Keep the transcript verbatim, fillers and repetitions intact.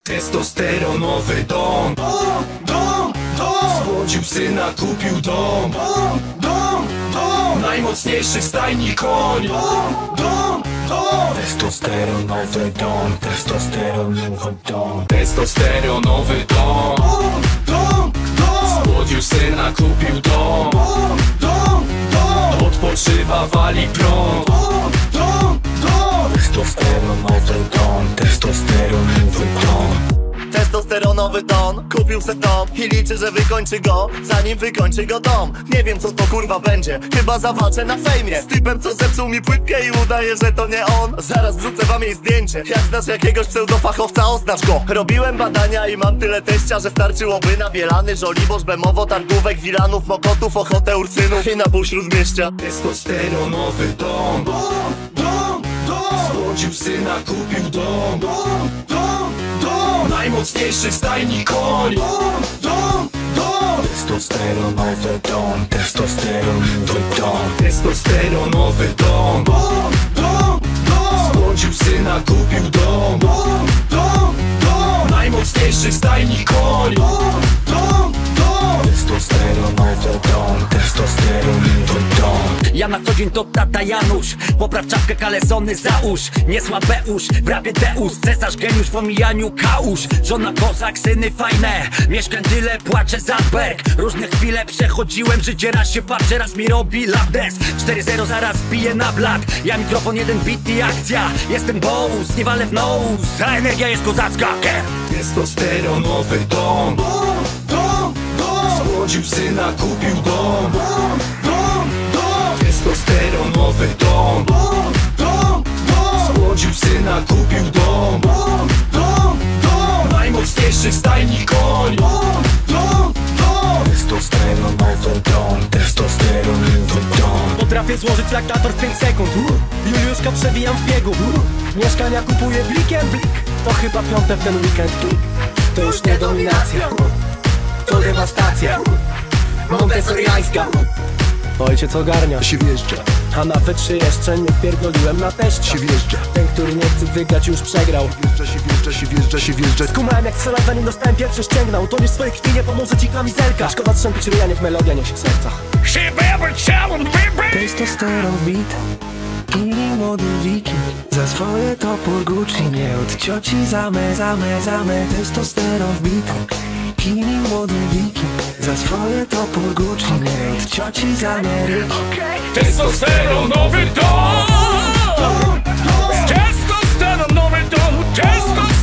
Testosteronowy dom. Dom, dom, dom. Spłodził syna, kupił dom. Dom, dom, dom. Najmocniejszy w stajni koń. Dom, dom, dom. Testosteronowy dom. Testosteronowy dom. Testosteronowy dom. Dom, dom, dom. Spłodził syna, kupił dom. Dom, dom, dom. Odpoczywa, wali prąd. Dom, dom, dom. Testosteronowy dom. Testosteronowy dom. Testosteronowy don, kupił se dom i liczy, że wykończy go, zanim wykończy go dom. Nie wiem co to kurwa będzie, chyba zawalczę na fejmie z typem, co zepsuł mi płytkę i udaje, że to nie on. Zaraz wrzucę wam jej zdjęcie, jak znasz jakiegoś pseudofachowca, oznacz go. Robiłem badania i mam tyle teścia, że starczyłoby na Bielany, Żoliborz, Bemowo, Targówek, Wilanów, Mokotów, Ochotę, Ursynów i na pół Śródmieścia. Testosteronowy dom. Dom, dom, dom. Spłodził syna, kupił dom. Dom, dom, dom. Najmocniejszy w stajni koń. Dom, dom, dom. Testosteronowy dom. Testosteronowy dom. Testosteronowy dom. Dom, dom, dom. Spłodził syna, kupił dom. Dom, dom, dom. Najmocniejszy w stajni koń. Dom, dom, dom. Testosteronowy dom. Testosteronowy dom. Ja na co dzień to tata Janusz. Popraw czapkę, kalesony załóż. Niesła Beusz, w rapie Deus. Cesarz geniusz w omijaniu kałuż. Żona kozak, syny fajne. Mieszkań tyle, płacze Zandberg. Różne chwile przechodziłem, życie raz się patrzę, raz mi robi lapdes. cztery zero zaraz bije na blat. Ja mikrofon, jeden beat i akcja. Jestem boss, nie walę w nose. A energia jest kozacka. Testosteronowy dom. Dom, dom, dom. Spłodził syna, kupił dom. Dom, dom, dom. Testosteronowy dom. Dom, dom, dom. Spłodził syna, kupił dom. Dom, dom, dom. Najmocniejszy w stajni koń. Dom, dom, dom. Testosteronowy dom. Testosteronowy dom. Potrafię złożyć laktator w pięć sekund. Juliuszka przewijam w biegu. Mieszkania kupuję blikiem blik. To chyba piąte w ten weekend klik. To już nie dominacja, to dewastacja montessoriańska. Ojciec ogarnia, się wjeżdża. A nawet się jeszcze nie pierdoliłem na teście. Się wjeżdża. Ten, który nie chce wygrać, już przegrał. Wjeżdża, się wjeżdża, się wjeżdża, się wjeżdża. Skumałem jak strzelać, zanim dostałem pierwszy ścięgnął. To nie w swojej krwi, nie pomoże ci kamizelka. Szkoda trzępić ryja, niech melodia niesie serca. Testosteron w beat i młody wiking. Za swoje topór Gucci, nie od cioci zame, zame, zame. Testosteron w beat i młody wiking. Za swoje topór Gucci, nie od cioci z Ameryki. Testosteronowy dom. Testosteronowy dom. Testosteronowy dom.